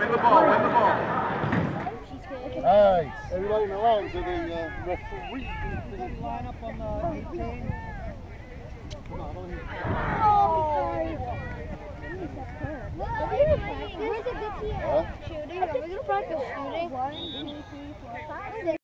win the ball, win the ball. Nice. Everybody in the line, so the referee can line up on the 18. Come on, don't hit. Where's the good team? Shooting. We're going to practice shooting. 1, 2, 3, 4, 5, 6.